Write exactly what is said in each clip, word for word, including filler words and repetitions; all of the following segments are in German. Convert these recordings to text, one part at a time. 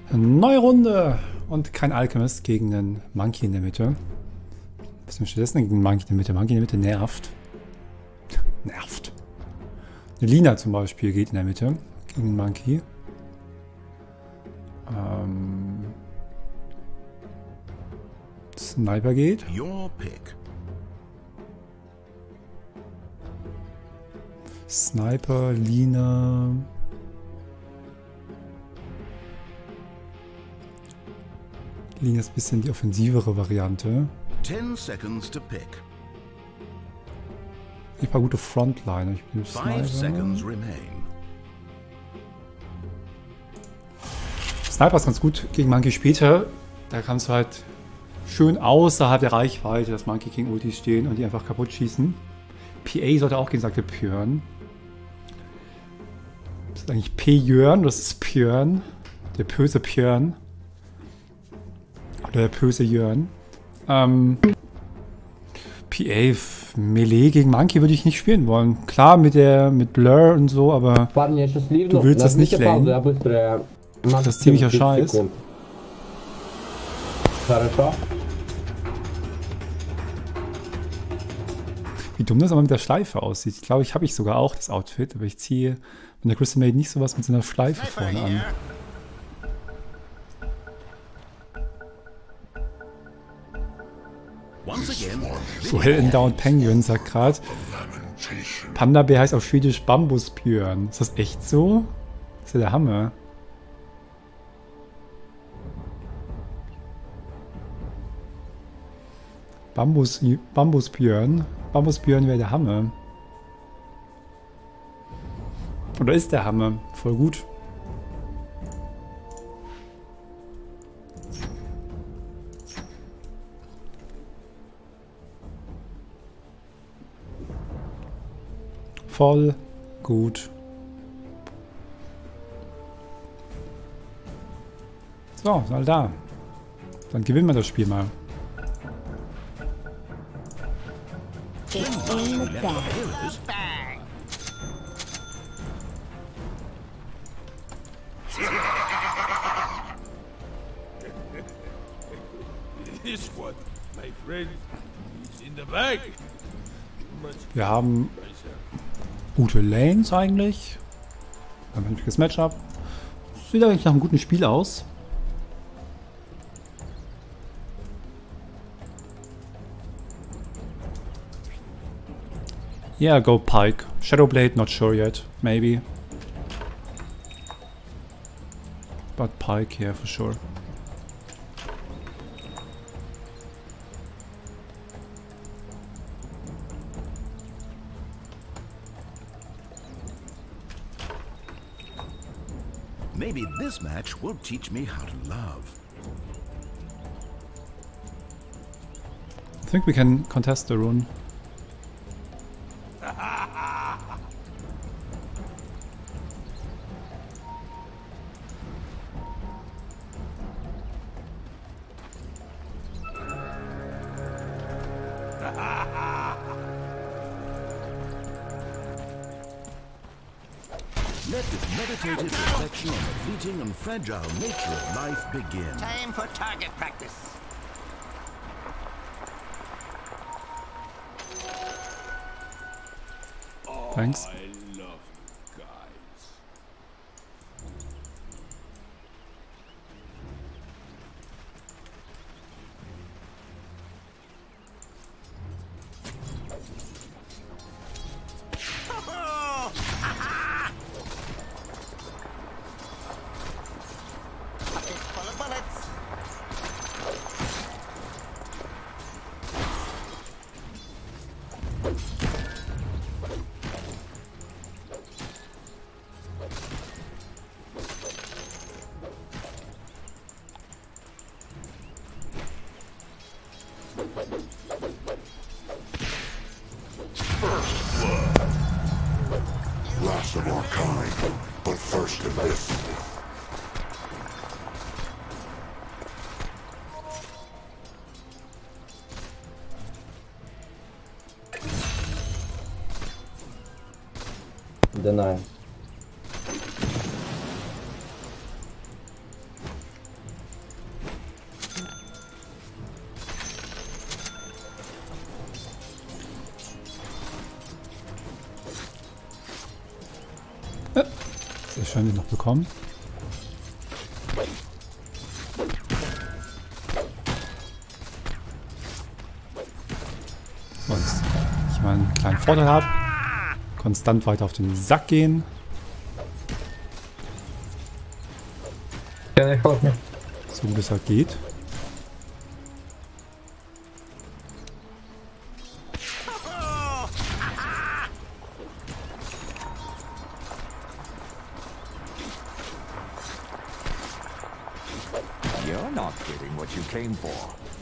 Neue Runde und kein Alchemist gegen einen Monkey in der Mitte. Was ist denn gegen einen Monkey in der Mitte? Monkey in der Mitte nervt. Nervt. Eine Lina zum Beispiel geht in der Mitte gegen einen Monkey. Ähm, Sniper geht. Your pick. Sniper, Lina. Lina ist ein bisschen die offensivere Variante. Ten seconds to pick. Ich paar gute Frontliner. Ich bin Five seconds Sniper. remain. Sniper ist ganz gut gegen Monkey später. Da kannst du halt schön außerhalb der Reichweite das Monkey King Ultis stehen und die einfach kaputt schießen. P A sollte auch gehen, sagte Björn. Das ist eigentlich P-Jörn, das ist Björn. Der böse Björn. Oder der böse Jörn. Ähm, P A Melee gegen Monkey würde ich nicht spielen wollen. Klar, mit der mit Blur und so, aber du willst das nicht lanen. Das ist ziemlicher Scheiß. Wie dumm das aber mit der Schleife aussieht. Ich glaube, ich habe ich sogar auch das Outfit, aber ich ziehe mit der Crystal Maid nicht sowas mit so einer Schleife vorne an. Joel Endowed Penguin sagt gerade, Panda Bär heißt auf Schwedisch Bambusbjörn. Ist das echt so? Das ist ja der Hammer. Bambus, Bambusbjörn. Bambusbjörn wäre der Hammer. Oder ist der Hammer? Voll gut. Voll gut. So, ist all da. Dann gewinnen wir das Spiel mal. It's in the bag. This one, my friend, is in the bag. Wir haben gute Lanes eigentlich. Ein vernünftiges Matchup. Sieht eigentlich nach einem guten Spiel aus. Yeah, go Pike. Shadowblade, not sure yet. Maybe. But Pike, yeah, for sure. Maybe this match will teach me how to love. I think we can contest the rune. Let this meditative reflection on the fleeting and fragile nature of life begin. Time for target practice. Thanks. I love you guys. Pocket full of bullets. Last of our kind, but first in this. Deny. schön den noch bekommen. Sonst ich mal einen kleinen Vorteil habe. Konstant weiter auf den Sack gehen. Ja, ich hoffe nicht. So gut es halt geht. You're not getting what you came for.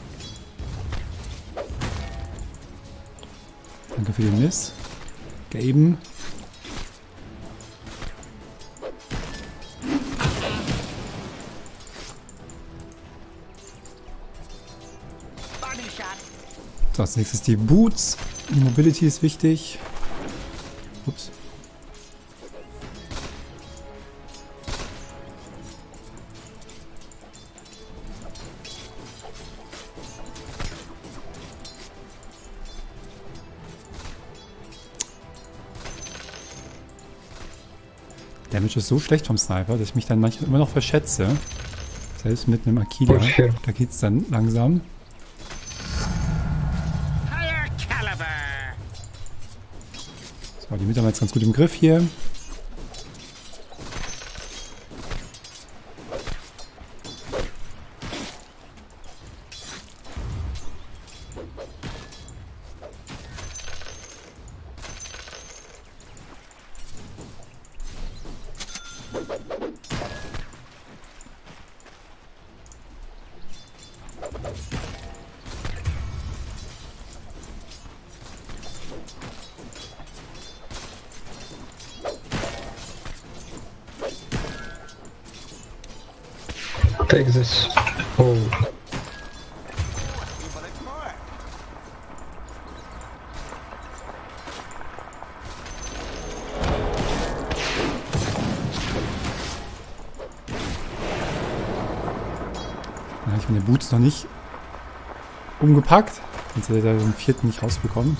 Danke für den Miss. Gaben. So, als nächstes die Boots. Die Mobility ist wichtig. Ups. Damage ist so schlecht vom Sniper, dass ich mich dann manchmal immer noch verschätze. Selbst mit einem Aquila. Okay. Da geht es dann langsam. So, die Mitte haben wir jetzt ganz gut im Griff hier. Take this. Oh. Ja, ich bin den Boots noch nicht umgepackt, sonst hätte er den vierten nicht rausbekommen.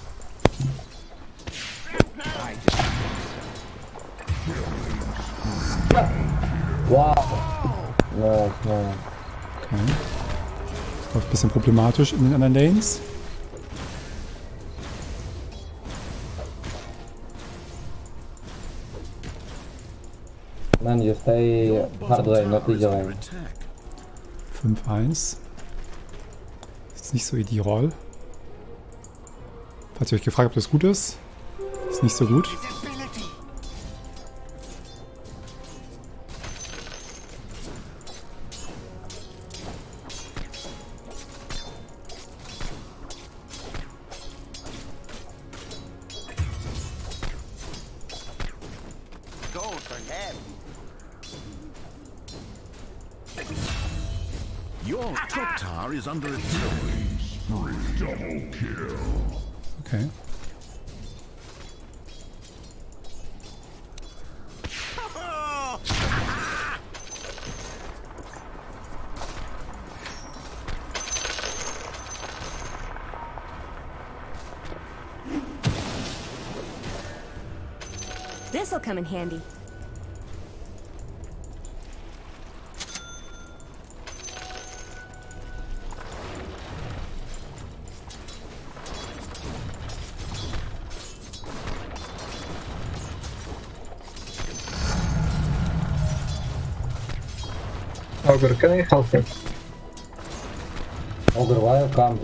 Wow. No, no. Okay. Das läuft ein bisschen problematisch in den anderen Lanes. Man, you stay hard lane, not easy lane. fünf eins. Ist nicht so ideal. Falls ihr euch gefragt habt, ob das gut ist. Ist nicht so gut. Your top tower is under attack. Double kill. Okay. This'll come in handy. Ogre, can I help you? Ogre, why you come?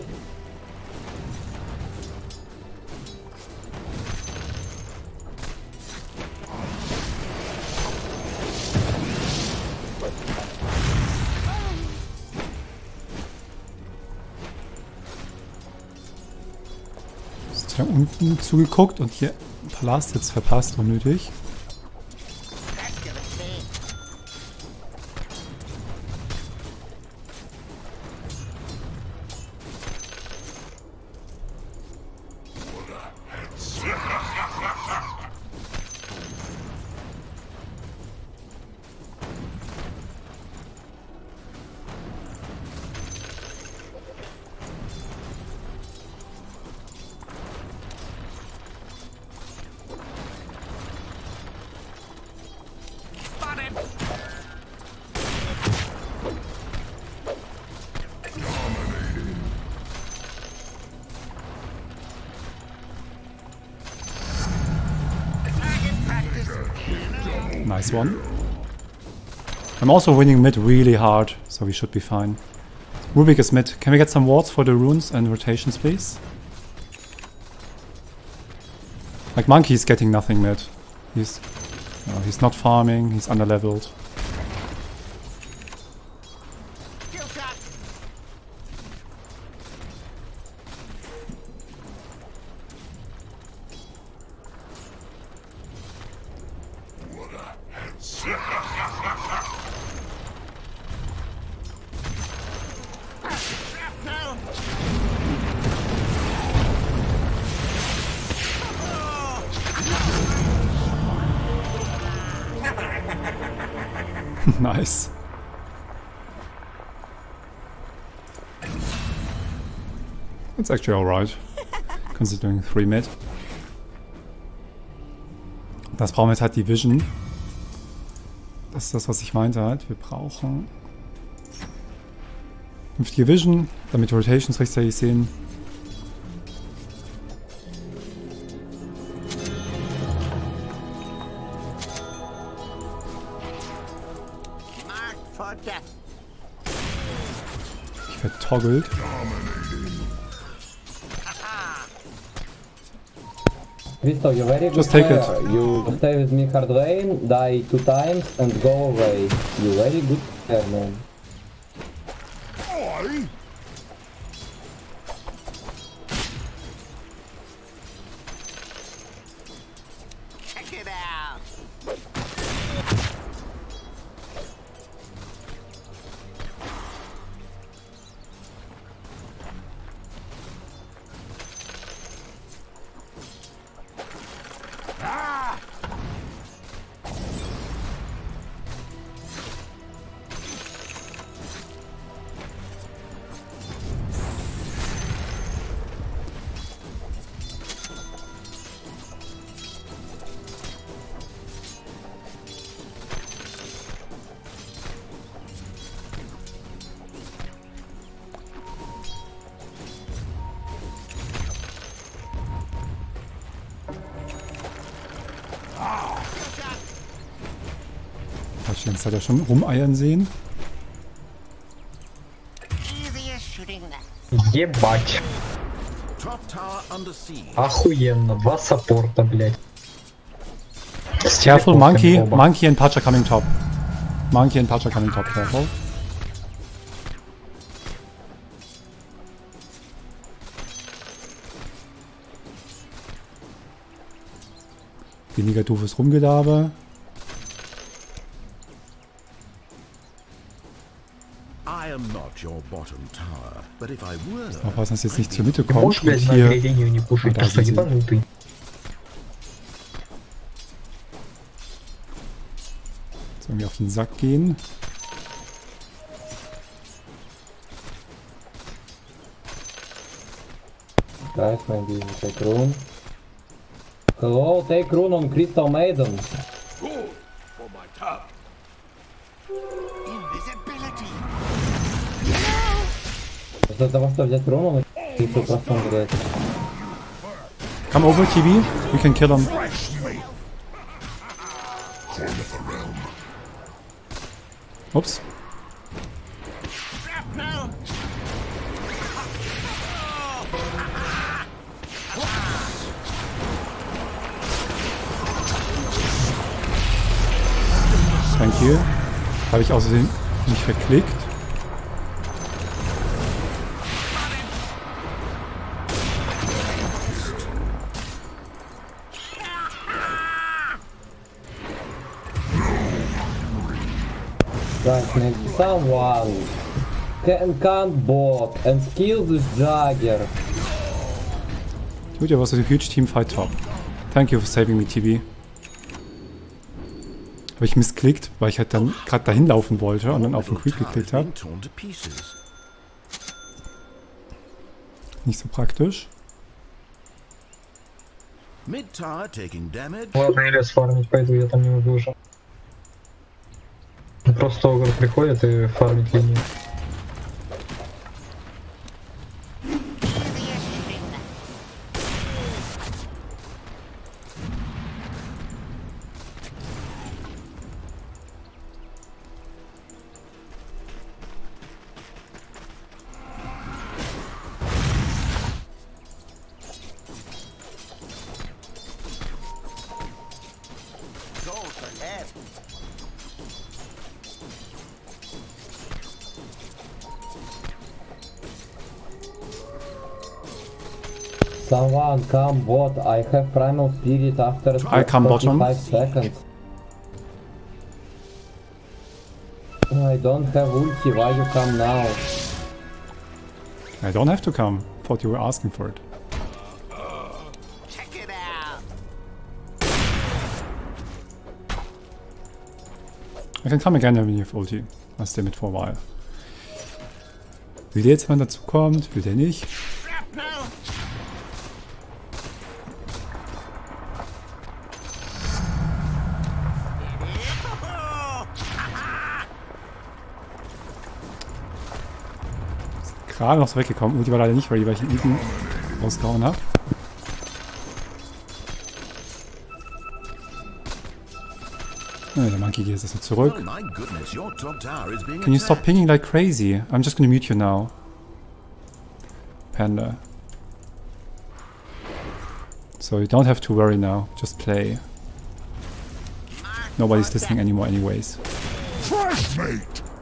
Ist da unten zugeguckt und hier Palast jetzt verpasst, unnötig. Nice one. I'm also winning mid really hard, so we should be fine. Rubik is mid. Can we get some wards for the runes and rotations, please? Like, Monkey is getting nothing mid. He's... No, he's not farming, he's underleveled. Nice. That's actually alright, considering three mid. Das brauchen wir jetzt halt die Vision. Das ist das, was ich meinte halt. Wir brauchen fünfzig Vision, damit die Rotations rechtzeitig sehen. Ich werde toggelt. Visto, you're very good. Just take it. player. You stay with me hard lane, die two times and go away. You very good player, man. Check it out. Hast du jetzt schon rumeiern sehen? Ебать. Top tower under siege. Охуенно. Два саппорта, блядь. С Careful, телепортами Monkey, оба. Monkey and Pacha coming top. Monkey and Pacha coming top, careful. Weniger doofes Rumgelaber. I am not your bottom tower, but if I were, Aufpassen, dass jetzt nicht zur Mitte Ты kommt. можешь, Und блядь, на hier линию не пушить, Да, ты что, здесь. ебанутый? irgendwie auf den Sack gehen. Guys, maybe take rune. Hello, take rune on Crystal Maiden. Good for my top. Invisibility. Для того, чтобы взять руну, ты что просто умереть. Come over, T V. We can kill him. Ups. Thank you. Habe ich außerdem nicht verklickt. Guys, maybe someone can count bot and kill this Jagger. Dude, was a huge team fight top. Thank you for saving me, T V. Habe ich missklickt, weil ich halt dann gerade dahin laufen wollte und dann auf den Creep geklickt habe. Nicht so praktisch. Ладно, или сфармить пойду, я там не выжил. Просто Огр приходит и фармит линию. Someone come bot. I have primal spirit after I come bottom. forty-five seconds. I don't have ulti. Why you come now? I don't have to come. Thought you were asking for it. Check it out. I can come again when you have ulti. I'll stay mid for a while. Will der jetzt mal dazu kommt? Will der nicht? Gerade noch so weggekommen. Ulti war leider nicht ready, weil ich ihn hinten rausgehauen habe. Oh, der Monkey geht jetzt erstmal zurück. Oh my goodness, your top tower is being Can you stop attacked. pinging like crazy? I'm just gonna mute you now. Panda. So you don't have to worry now. Just play. Nobody's listening anymore anyways. Fresh mate!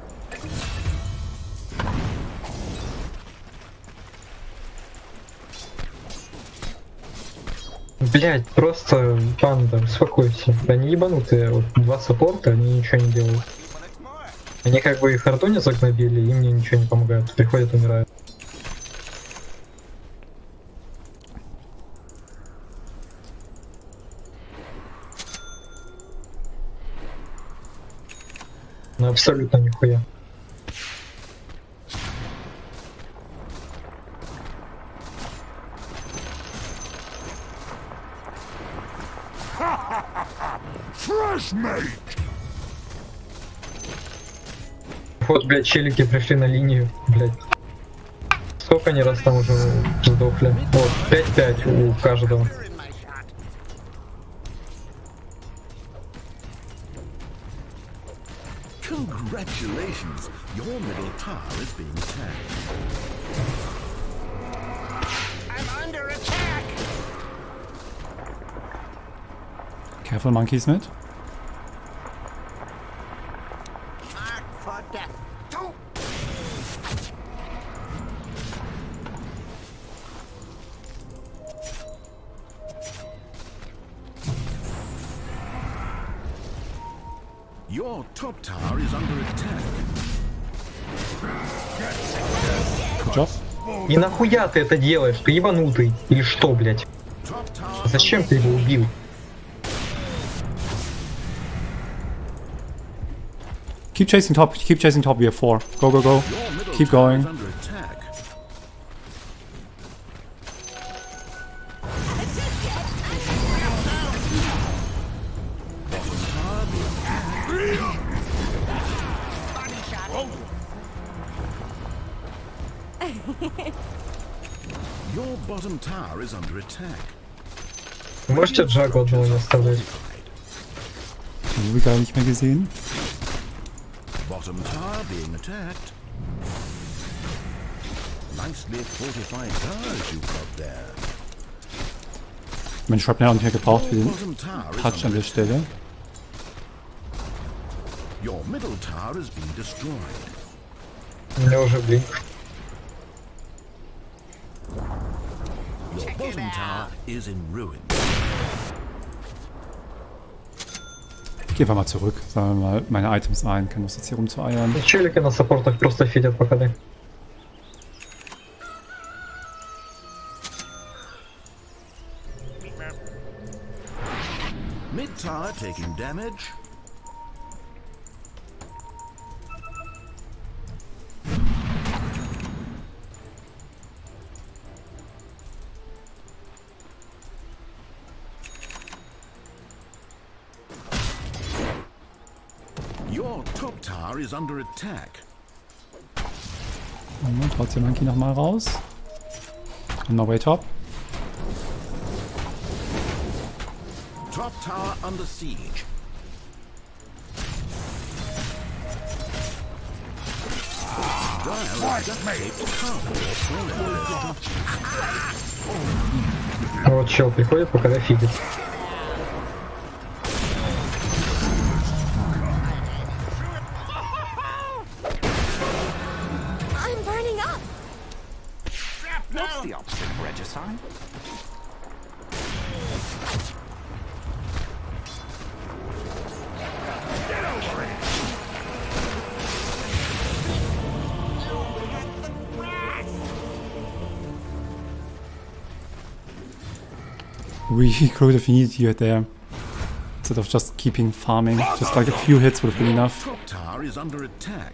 Блять, просто панда, успокойся. Они ебанутые, вот два саппорта, они ничего не делают. Они как бы и хардони загнобили, и мне ничего не помогает. Приходят, умирают. Ну абсолютно нихуя. Fresh mate! Вот, блядь, челики пришли на линию, блядь. Сколько они раз там уже сдохли? Вот, пять-пять у каждого. Congratulations, your middle tower is being attacked. I'm under attack. Careful, monkeys mit. Mark for death. Don't. Your top tower is under attack. Good job. И нахуя ты это делаешь? Ты ебанутый? Или что, блядь? Top tower. Зачем ты его убил? Keep chasing top. Keep chasing top. We have four. Go, go, go. Your middle Keep tower going. is under attack. Bottom tower being Body shot. Your bottom tower is under attack. Можете Джаку одного не оставлять? Den habe ich gar nicht mehr gesehen. Bottom tower being attacked. Nicely fortified towers you've got there. Mein Shrapnel auch nicht mehr gebraucht für den Bottom tower is Touch an under der Stelle. Your middle tower has been destroyed. У меня уже блин. Your bottom tower is in ruin. Ich gehe einfach mal zurück. Sagen wir mal meine Items ein. Kann was jetzt hier rumzueiern. Челики на саппортах просто фидят по КД. Mid tower taking damage. Your top tower is under attack. Und trotzdem Monkey nochmal raus. On my way top. Top tower under siege. Dire has just escaped cover. Вот чел приходит, по КД фидит. I'm burning up. What's the opposite of regicide? we could have needed you there. Instead of just keeping farming. Just like a few hits would have been enough. Top tower is under attack.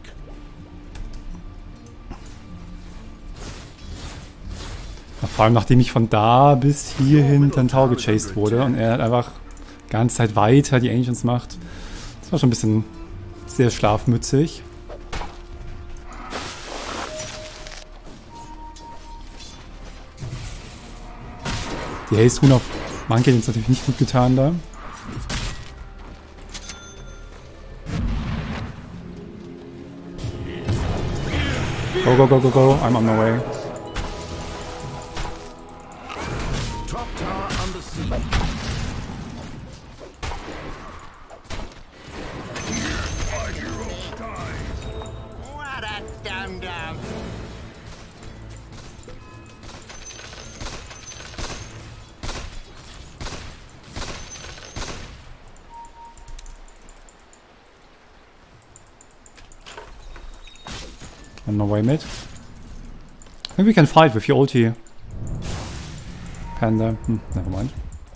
Ja, vor allem nachdem ich von da bis hierhin dann Tower gechased wurde und er halt einfach die ganze Zeit weiter die Ancients macht. Das war schon ein bisschen sehr schlafmützig. Die Haste Rune auf Monkey hat uns natürlich nicht gut getan da. Go, go, go, go, go. I'm on my way. Top tower under siege. What a dum-dum. On my way, mid. I think we can fight with your ulti. Panda. Hmm, never mind.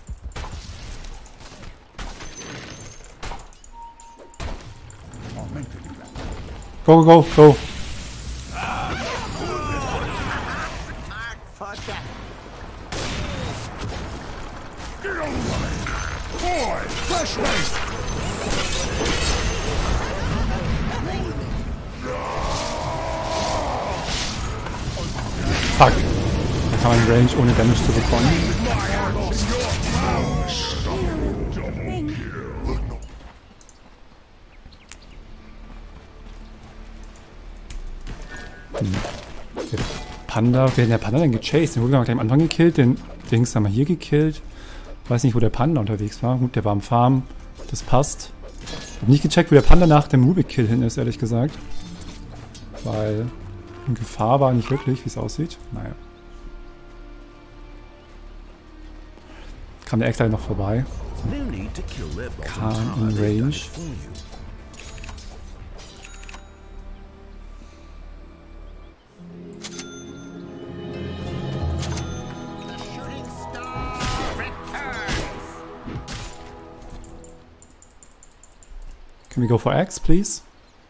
Go, go, go, go. Mark for death. Boy, flash mate. Fuck. Da kann man in Range ohne Damage zu bekommen. Hm. Der Panda, wer hat der Panda denn gechased? Den wurde gleich am Anfang gekillt, den Dings haben wir hier gekillt. Weiß nicht, wo der Panda unterwegs war. Gut, der war am Farm. Das passt. Ich habe nicht gecheckt, wo der Panda nach dem Rubik-Kill hin ist, ehrlich gesagt. Weil in Gefahr war nicht wirklich, wie es aussieht. Naja. Kam der Eckline noch vorbei. Kam in Range. Can we go for X, please?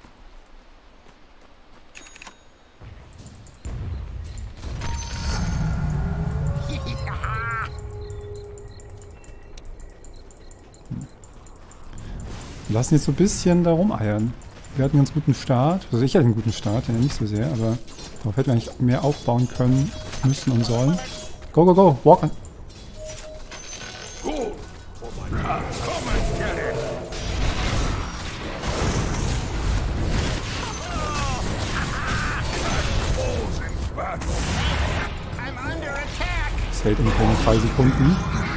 Wir lassen jetzt so ein bisschen da rumeiern. Wir hatten einen ganz guten Start. Also ich hatte einen guten Start, ja nicht so sehr, aber darauf hätten wir eigentlich mehr aufbauen können, müssen und sollen. Go, go, go, walk on. Das hält in keine drei Sekunden.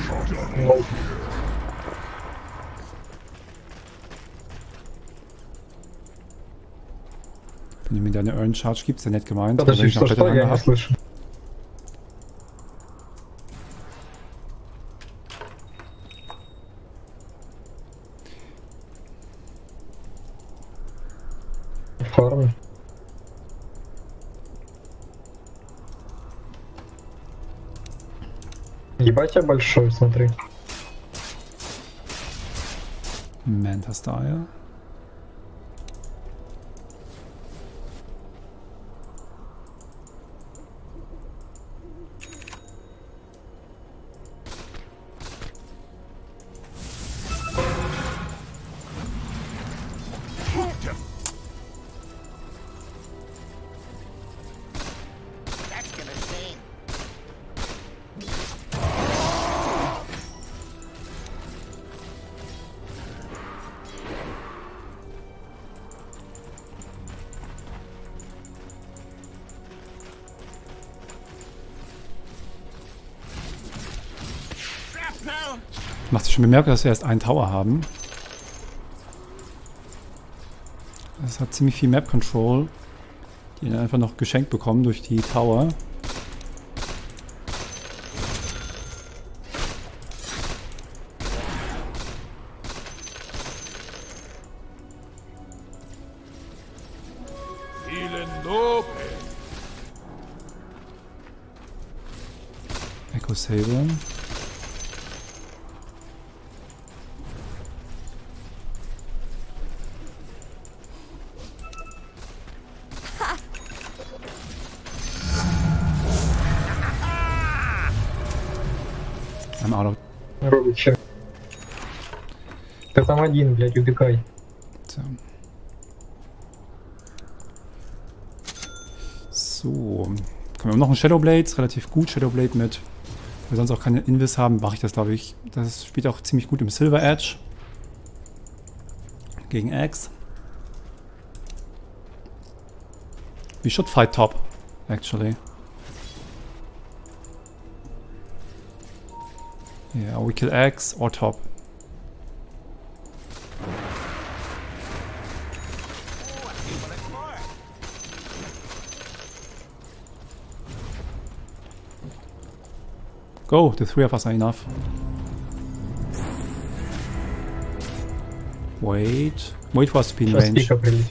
Wenn ihr mir da eine Earn Charge gibt, ist ja nett gemeint. Подожди, что, что я не слышу? Фарм. Ебать я большой, смотри. Manta Style. Macht sich schon bemerkt, dass wir erst einen Tower haben. Das hat ziemlich viel Map Control, die wir einfach noch geschenkt bekommen durch die Tower. Echo Saber. Schade. Робича. Ты там один, блядь, убегай. So. So. Können wir noch ein Shadowblade, ist relativ gut. Shadowblade mit, wenn wir sonst auch keine Invis haben, mache ich das, glaube ich. Das spielt auch ziemlich gut im Silver Edge. Gegen Axe. We should fight top, actually. Yeah, we kill Axe or top. Go, the three of us are enough. Wait, wait for us to be in range.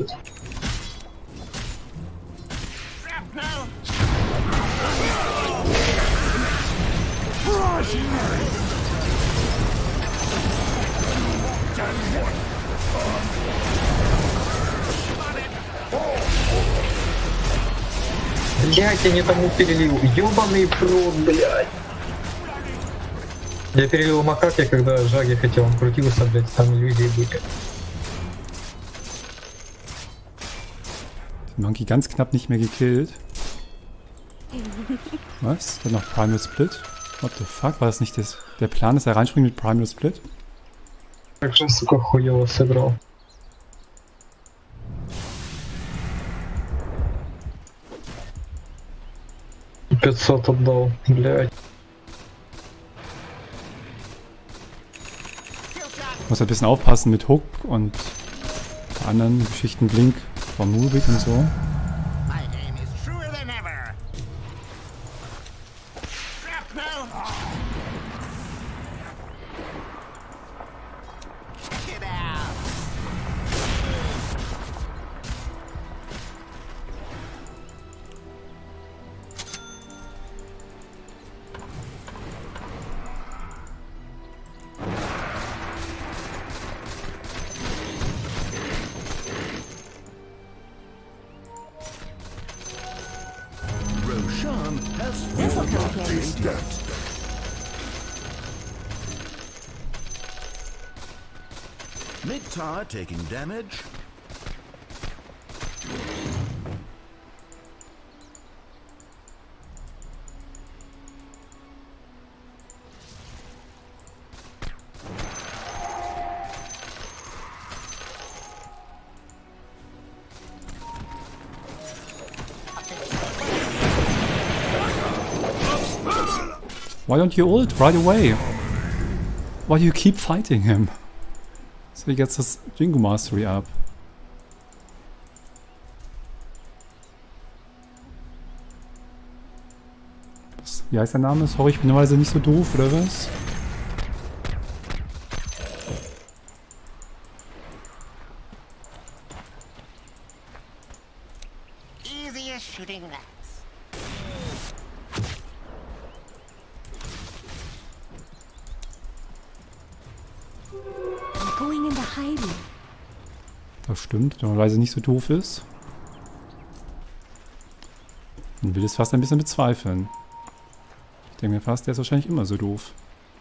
Блять, я не тому перелил. Ёбаный прот, блять. Я перелил макаке, когда Жаги хотел, он крутился, блять, там иллюзии были. Den Monkey ganz knapp nicht mehr gekillt. Was? Dann noch Primal Split? What the fuck? War das nicht das, der Plan, dass er reinspringt mit Primal Split? Как же, сука, хуёво сыграл. пятьсот отдал, блядь. Muss ein bisschen aufpassen mit Hook und anderen Geschichten, Blink vom Rubik und so. My aim is truer than ever. Shrapnel! Get out! Roshan has This'll fallen come to his in. death. Mid tower taking damage. Why don't you ult right away? Why do you keep fighting him? So he gets his Jingo Mastery up. Was, wie heißt der Name? Sorry, ich bin normalerweise nicht so doof, oder was? Easy as shooting rats. I'm going into hiding. Das stimmt, normalerweise nicht so doof ist. Man will es fast ein bisschen bezweifeln. Ich denke mir fast, der ist wahrscheinlich immer so doof.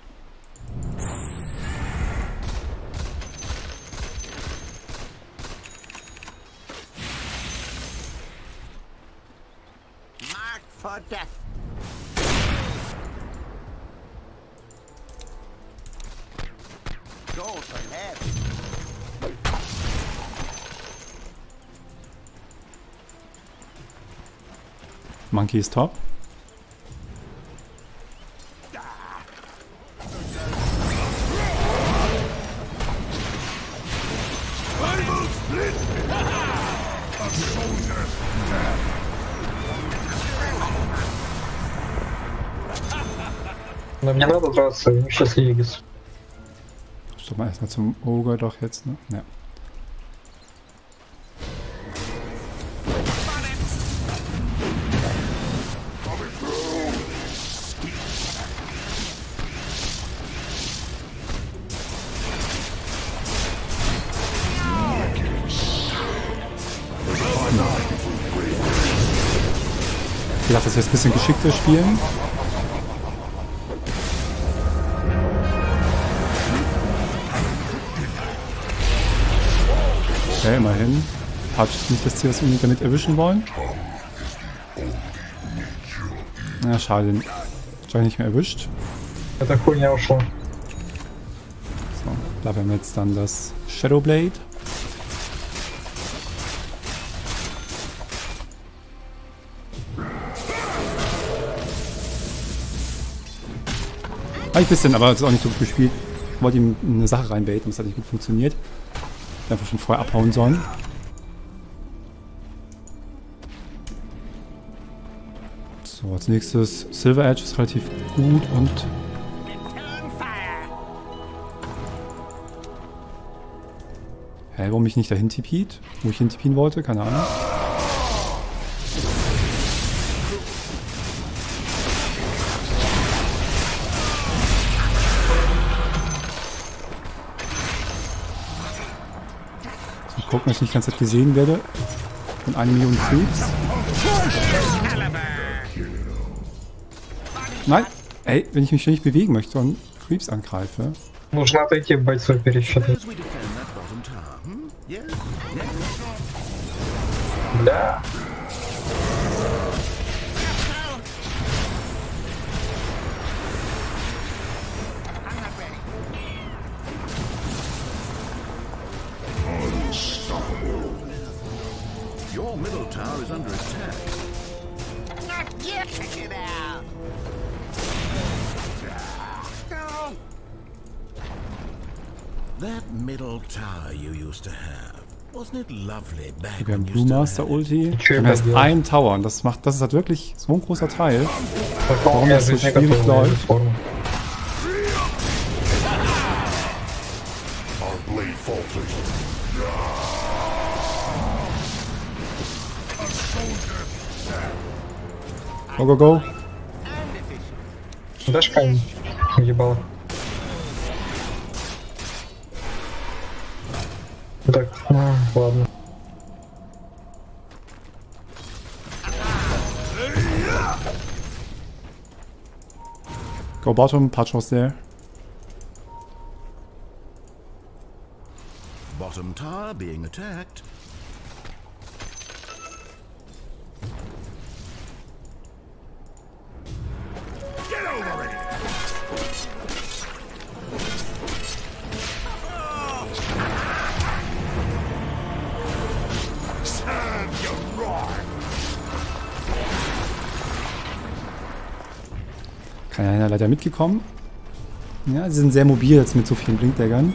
Marked for death. Go for left. Monkey ist top. Но мне надо драться, у них сейчас Легис. Stopp mal erstmal zum Ogre doch jetzt, ne? Ja. Ich dachte, dass wir jetzt ein bisschen geschickter spielen. Okay, immerhin. Hat nicht, dass sie das unbedingt damit erwischen wollen. Na, schade. Wahrscheinlich nicht mehr erwischt. Это хуйня ушла. So, da haben wir jetzt dann das Shadowblade. Ein bisschen, aber es ist auch nicht so gut gespielt. Ich wollte ihm eine Sache reinbaiten und es hat nicht gut funktioniert. Einfach schon vorher abhauen sollen. So, als nächstes Silver Edge ist relativ gut und hä, warum mich nicht dahin tipiert? Wo ich hin tipieren wollte? Keine Ahnung. So, gucken, dass ich nicht die ganze Zeit gesehen werde. Von einer Million Creeps. Nein! Ey, wenn ich mich ständig bewegen möchte und Creeps angreife. Нужно отойти в бойцов пересчитать. Да. Your middle tower is under attack. Not yet. Check it out. No. That middle tower you used to have. Wasn't it lovely back Wir haben when you Blue still Master had it? Ulti. Wir haben erst einen Tower und das macht, das ist halt wirklich so ein großer Teil. Warum das so schwierig läuft. Go, go, go. Дашь камень? Ебало. Так, а, ладно. Go bottom, Patch was there. Bottom tower being attacked. Get over it! Serve you right! Keiner leider mitgekommen. Ja, sie sind sehr mobil jetzt mit so vielen Blinkdaggern.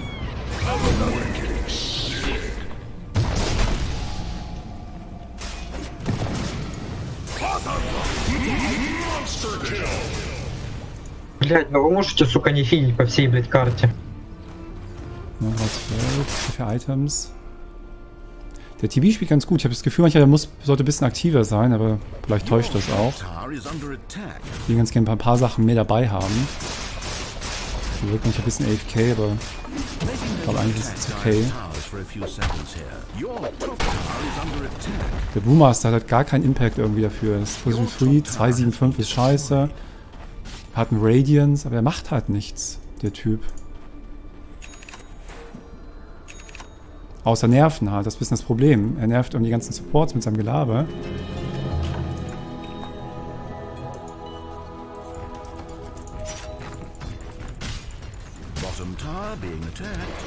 Блять, ну вы можете, сука, не филить по всей, блять, карте. Ja, was für Items. Der T B spielt ganz gut. Ich habe das Gefühl, manchmal der muss, sollte ein bisschen aktiver sein, aber vielleicht täuscht das auch. Ich will ganz gerne ein paar Sachen mehr dabei haben. Die wirkt manchmal ein bisschen A F K, aber ich glaube eigentlich ist es okay. Der Brewmaster hat halt gar keinen Impact irgendwie dafür. Das ist Position drei, zwei sieben fünf ist scheiße. Hat einen Radiance, aber er macht halt nichts, der Typ. Außer Nerven halt, das ist ein bisschen das Problem. Er nervt um die ganzen Supports mit seinem Gelaber. Bottom tower being attacked.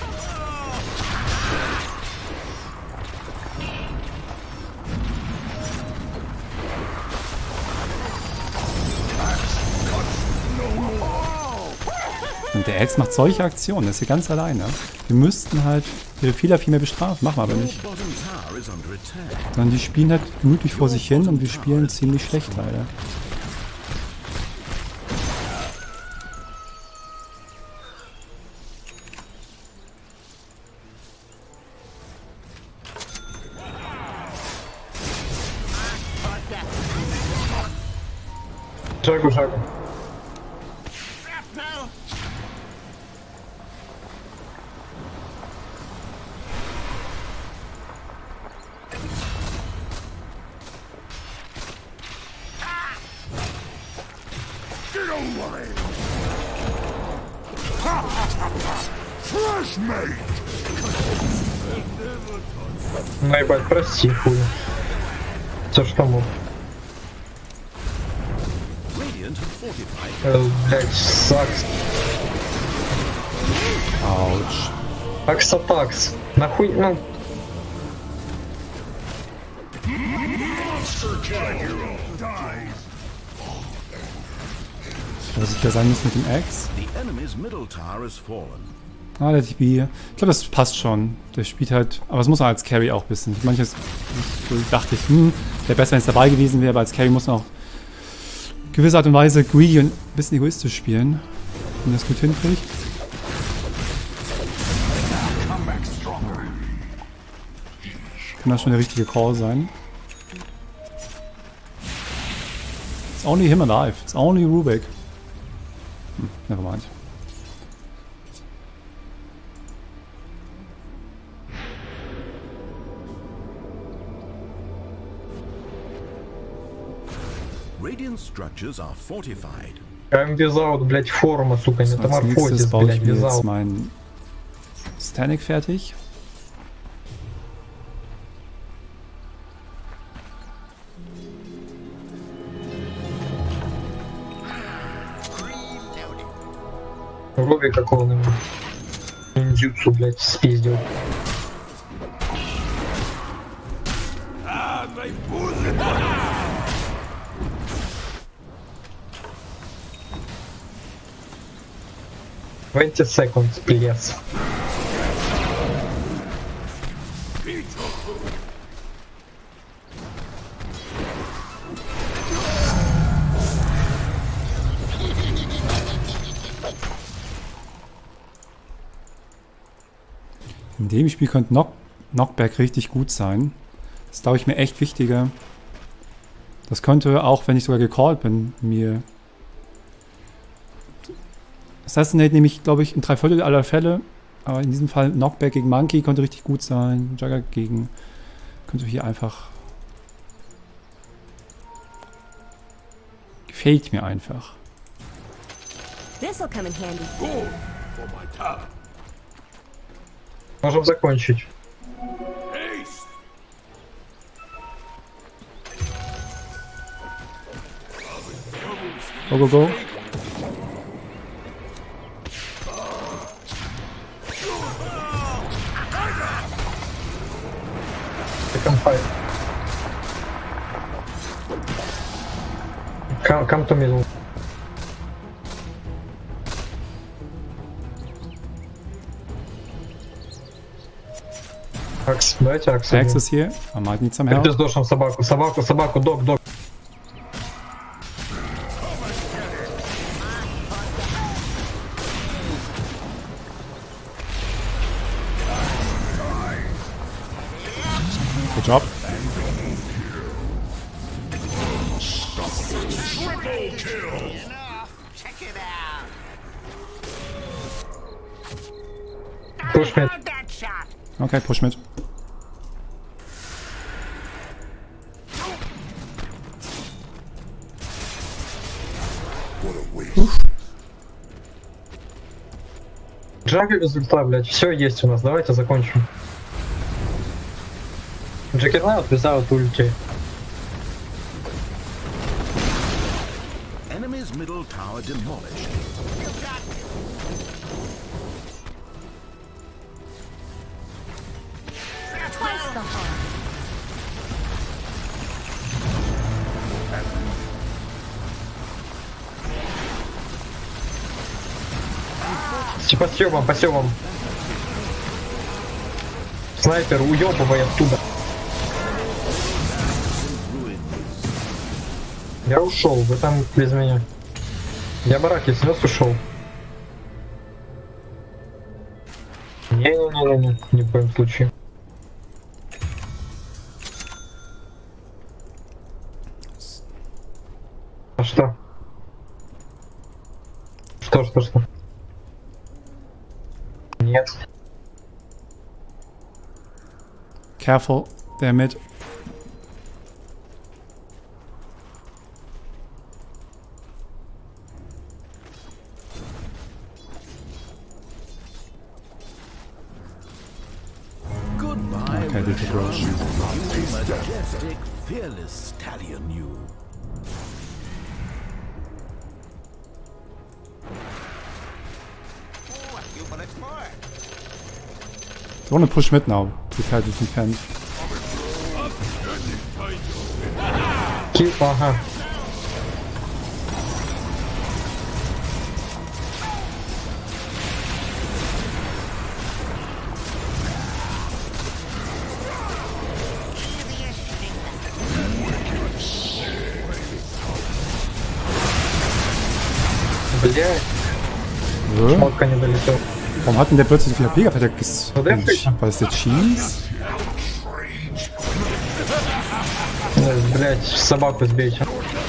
Und der Axe macht solche Aktionen, das ist hier ganz alleine. Wir müssten halt ihre Fehler viel mehr bestrafen, machen wir aber nicht. Sondern die spielen halt gemütlich vor sich hin und wir spielen ziemlich schlecht leider. Шагу, шагу. Fresh mate! Ну ебать, прости, хуй. Все что мог. Э, блять, сакс. Ауч. Аксатакс. Нахуй, ну... Was ich ja sagen muss mit dem Axe. The enemy's middle tower has fallen. Ah, der T P. Ich glaube, das passt schon. Der spielt halt. Aber es muss auch als Carry auch ein bisschen. Manches dachte ich, hm, wäre besser, wenn es dabei gewesen wäre, aber als Carry muss man auch gewisse Art und Weise greedy und ein bisschen egoistisch spielen. Wenn das gut hinkriegt. Kann das schon der richtige Call sein. It's only him alive. It's only Rubik. Hm, never mind. Radiant structures are fortified. Прям визаут, блять, форма, сука, So, als nächstes метаморфозис, baue блять, ich mir jetzt визаут. meinen Stanek fertig. Робби какого-нибудь. Ниндзюцу, блять, спиздил. Ah, my bosom! twenty seconds, please. In dem Spiel könnte Knock Knockback richtig gut sein. Das ist, glaube ich, mir echt wichtiger. Das könnte, auch wenn ich sogar gecallt bin, mir... Assassinate nehme ich, glaube ich, in drei Viertel aller Fälle. Aber in diesem Fall Knockback gegen Monkey könnte richtig gut sein. Jugger gegen... Könnte hier einfach... Gefällt mir einfach. This'll come in handy. Gold for my tower. Можем закончить. Haste! Go, go, go. Second fight. Come, come to middle. Акс, давайте Акс. Axe ist hier. I might need some help. Пиздошим собаку, собаку, собаку, дог, дог. Good job. Check it out. Push mid. That shot. Okay, push mit. Джаггер результат, блядь, все есть у нас, давайте закончим. Джекернаут визаут ульти. Enemy's middle tower demolished. Twice the harm. Типа съебом, по съебам. Снайпер, уебывай оттуда. Я ушел, вы там без меня. Я бараки снес, ушел. Не-не-не-не, ни в коем случае. А что? Что, что, что? Нет. Careful, der mit. Goodbye. ready to approach. Majestic, fearless stallion you. Oh, a few bullets more. I want to push mid now. The fight is defend. Kill, ага. Блять, Ja. шмотка не долетел. Warum hat denn der plötzlich so viel H P gehabt? Hat der ges- So, der Fisch. War das der Cheese? Блять, собаку сбейте.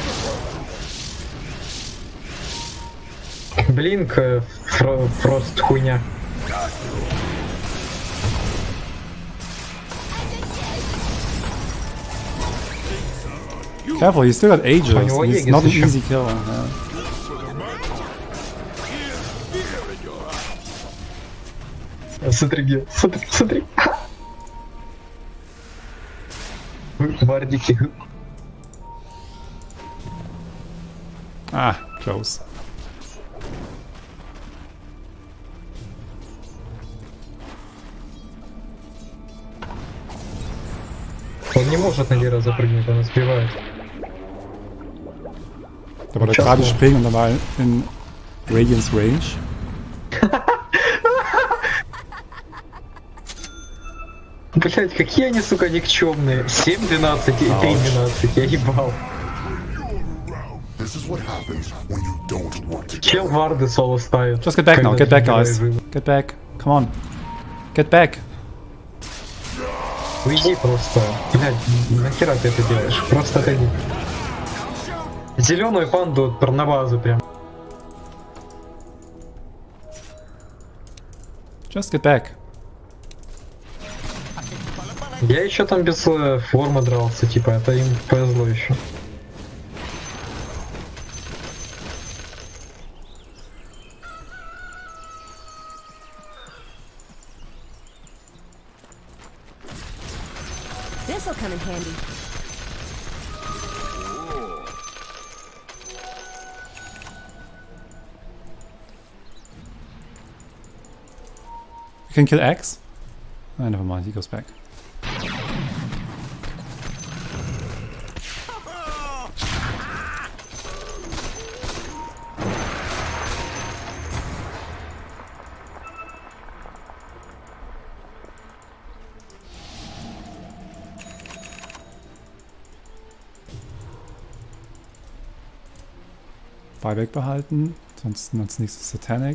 Блинк, э, фро- фрост хуйня. Careful, he's still got ages. У него He's Егис not an еще. easy kill. Ja. Смотри, где, смотри, смотри. Вардики. Ah, close. Он не может на Лера запрыгнуть, он успевает. Da wollte er Just gerade mal. springen und da war er in Radiance Range. Блять, какие они, сука, никчемные. семь двенадцать и три двенадцать, я ебал. This is what happens when you don't want to Чел варды соло ставит. Just get back now, Когда get back, ты guys. играешь. Get back. Come on. Get back. Уйди просто. Блять, нахера ты это делаешь? Просто отойди. Зеленую панду на базу прям. Just get back. Я еще там без э, формы дрался, типа, это им повезло еще. This'll come in handy. You can kill X. Oh, never mind, he goes back. Buyback behalten, ansonsten als nächstes Satanic.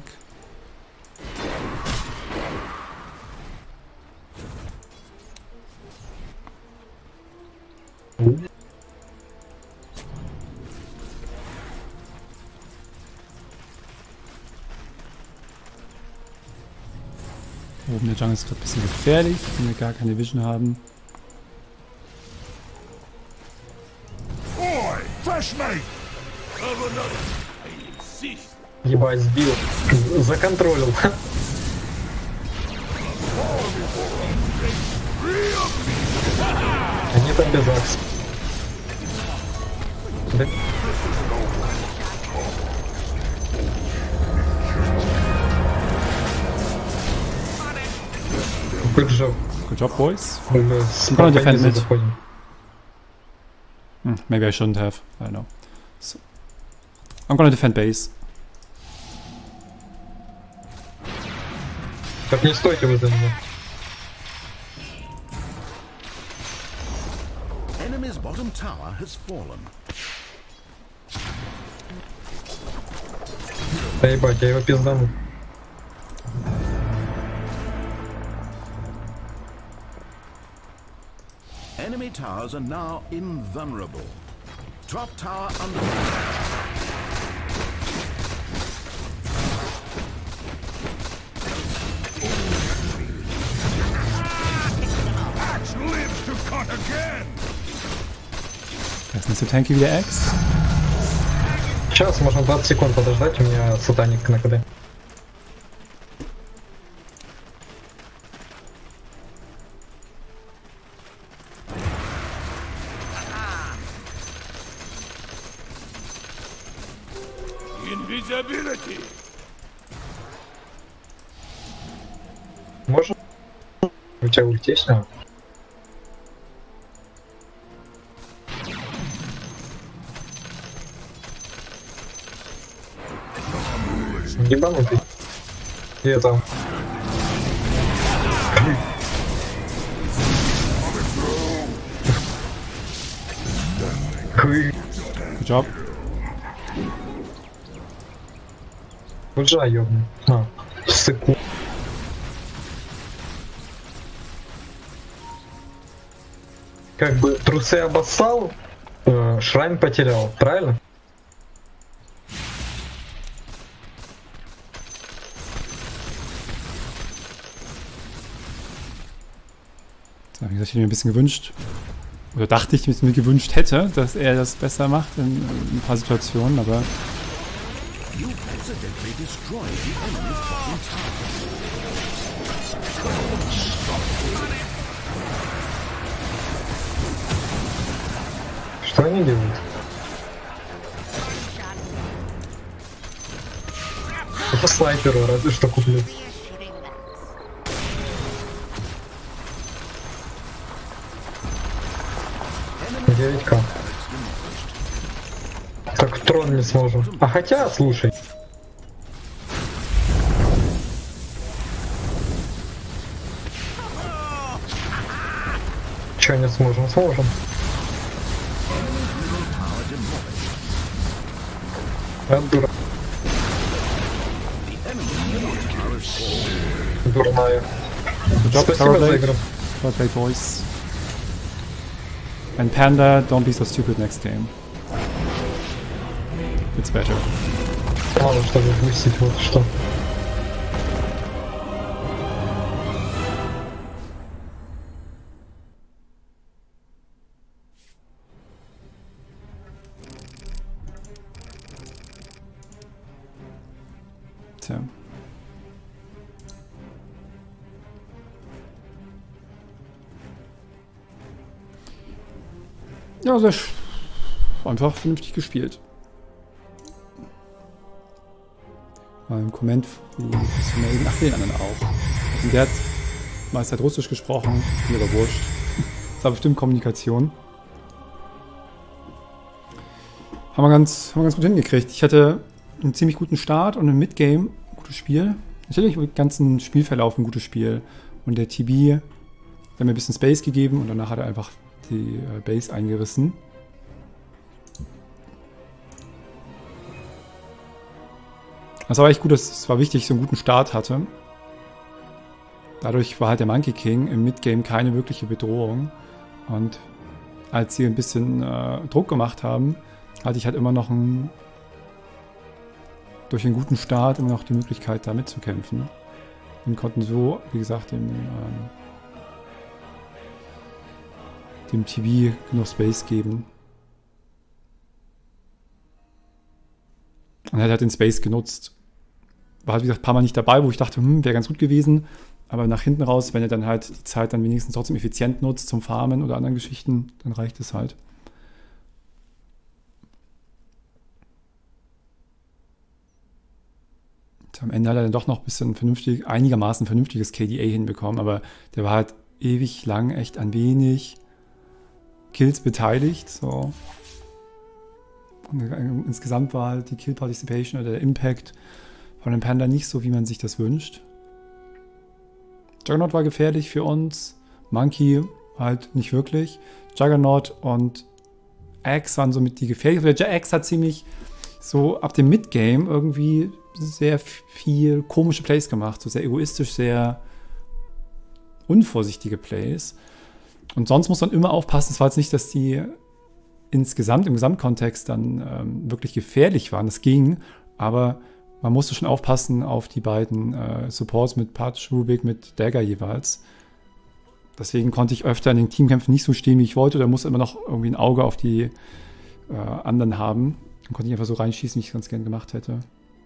Oben der Jungle ist gerade ein bisschen gefährlich, wenn wir gar keine Vision haben. Boy, fresh mate. Have another. I insist. Ебать, сбил. Законтролил. Они там без акс. Да. Good job. Good job, boys. Мы с Gonna defend Баканиза mid. заходим. Hmm, maybe I shouldn't have. I don't know. So, I'm gonna defend base. Так не стойте возле меня. Enemy's bottom tower has fallen. Да ебать, я его пиздану. Enemy towers are now invulnerable. Top tower under fire. Axe lives to cut again. Jetzt nicht so tanky wie der X. Сейчас можно двадцать секунд подождать, у меня сатаник на КД. Invisibility. Можно? У тебя ульт есть? А? Ебанутый. Где там? Good job. Буджа ёбну. А, сыку. Как бы трусы обоссал, э, шрам потерял, правильно? So, wie gesagt, ich hätte mir ein bisschen gewünscht, oder dachte ich, mir gewünscht hätte, dass er das besser macht in, in ein paar Situationen, aber You accidentally destroyed the enemy's bottom Что они делают? Это снайперу разве что куплю. девять ка. Так трон не сможем. А хотя, слушай. Че не сможем? Сможем. А, дура. Дурная. Спасибо за игру. well played, boys. And Panda, don't be so stupid next game. It's better. Мало что выпустить, вот что. Tja. Ja, sehr sch- einfach vernünftig gespielt. Mal im Comment, wie eben, ach, den anderen auch. Und der hat meist halt Russisch gesprochen, mir aber wurscht. Das war bestimmt Kommunikation. Haben wir ganz, haben wir ganz gut hingekriegt. Ich hatte einen ziemlich guten Start und im Midgame ein gutes Spiel. Natürlich im ganzen Spielverlauf ein gutes Spiel. Und der T B hat mir ein bisschen Space gegeben und danach hat er einfach die äh, Base eingerissen. Das war echt gut, es war wichtig, dass ich so einen guten Start hatte. Dadurch war halt der Monkey King im Midgame keine wirkliche Bedrohung. Und als sie ein bisschen äh, Druck gemacht haben, hatte ich halt immer noch einen, durch einen guten Start immer noch die Möglichkeit, da mitzukämpfen. Und konnten so, wie gesagt, dem, ähm, dem T B genug Space geben. Und er hat halt den Space genutzt. War halt, wie gesagt, ein paar Mal nicht dabei, wo ich dachte, hm, wäre ganz gut gewesen. Aber nach hinten raus, wenn er dann halt die Zeit dann wenigstens trotzdem effizient nutzt zum Farmen oder anderen Geschichten, dann reicht es halt. Und am Ende hat er dann doch noch ein bisschen vernünftig, einigermaßen vernünftiges K D A hinbekommen, aber der war halt ewig lang echt an wenig Kills beteiligt. So. Und insgesamt war halt die Kill Participation oder der Impact von dem Panda nicht so, wie man sich das wünscht. Juggernaut war gefährlich für uns, Monkey halt nicht wirklich. Juggernaut und Axe waren somit die gefährlichen. Der Axe hat ziemlich so ab dem Midgame irgendwie sehr viel komische Plays gemacht, so sehr egoistisch, sehr unvorsichtige Plays. Und sonst muss man immer aufpassen, es war jetzt nicht, dass die insgesamt, im Gesamtkontext dann ähm, wirklich gefährlich waren. Das ging, aber man musste schon aufpassen auf die beiden äh, Supports mit Patch, Rubik, mit Dagger jeweils. Deswegen konnte ich öfter in den Teamkämpfen nicht so stehen, wie ich wollte. Da musste immer noch irgendwie ein Auge auf die äh, anderen haben. Dann konnte ich einfach so reinschießen, wie ich es ganz gern gemacht hätte.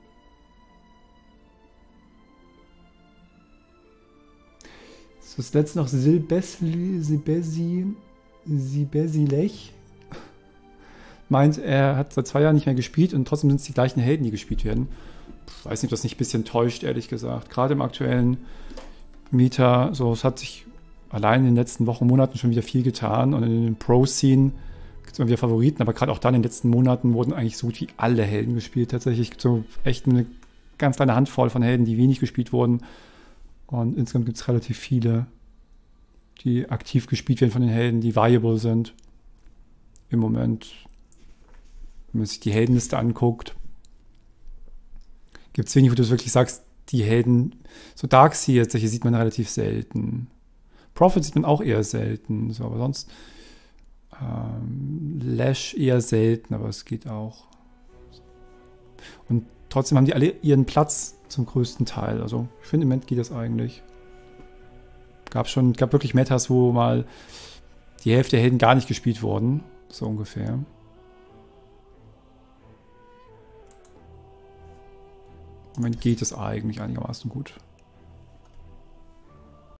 So, das letzte noch Silbesli, Sibesi, Sibesilech. meint, er hat seit zwei Jahren nicht mehr gespielt und trotzdem sind es die gleichen Helden, die gespielt werden. Ich weiß nicht, ob das nicht ein bisschen täuscht, ehrlich gesagt. Gerade im aktuellen Meta, so, es hat sich allein in den letzten Wochen, Monaten schon wieder viel getan und in den Pro-Scene gibt es immer wieder Favoriten, aber gerade auch dann in den letzten Monaten wurden eigentlich so gut wie alle Helden gespielt. Tatsächlich gibt es so echt eine ganz kleine Handvoll von Helden, die wenig gespielt wurden. Und insgesamt gibt es relativ viele, die aktiv gespielt werden von den Helden, die viable sind. Im Moment, wenn man sich die Heldenliste anguckt, gibt es wenig, wo du wirklich sagst, die Helden, so Darkseer, solche sieht man relativ selten. Prophet sieht man auch eher selten, so, aber sonst ähm, Lash eher selten, aber es geht auch. Und trotzdem haben die alle ihren Platz zum größten Teil. Also ich finde, im Moment geht das eigentlich. Gab schon, gab wirklich Metas, wo mal die Hälfte der Helden gar nicht gespielt wurden, so ungefähr. Im Moment geht es eigentlich einigermaßen gut.